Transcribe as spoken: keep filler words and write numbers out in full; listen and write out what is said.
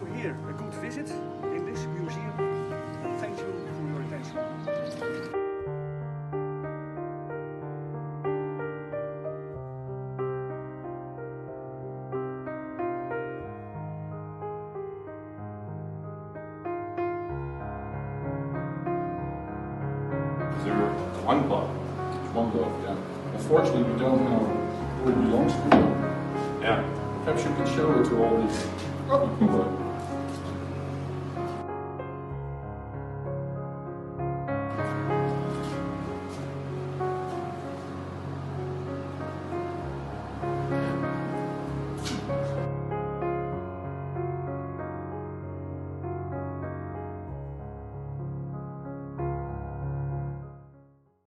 you here a good visit in this museum. Thank you for your attention. Is there one glove? One glove, yeah. Unfortunately, we don't know who it belongs to. Yeah. Perhaps you can show it to all these other people.